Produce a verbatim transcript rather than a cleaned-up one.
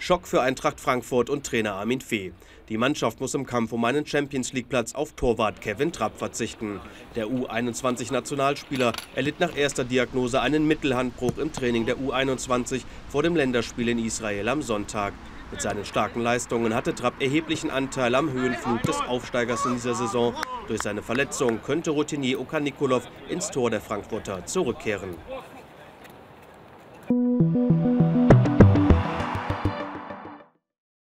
Schock für Eintracht Frankfurt und Trainer Armin Fee. Die Mannschaft muss im Kampf um einen Champions-League-Platz auf Torwart Kevin Trapp verzichten. Der U einundzwanzig-Nationalspieler erlitt nach erster Diagnose einen Mittelhandbruch im Training der U einundzwanzig vor dem Länderspiel in Israel am Sonntag. Mit seinen starken Leistungen hatte Trapp erheblichen Anteil am Höhenflug des Aufsteigers in dieser Saison. Durch seine Verletzung könnte Routinier Okan Nikolov ins Tor der Frankfurter zurückkehren.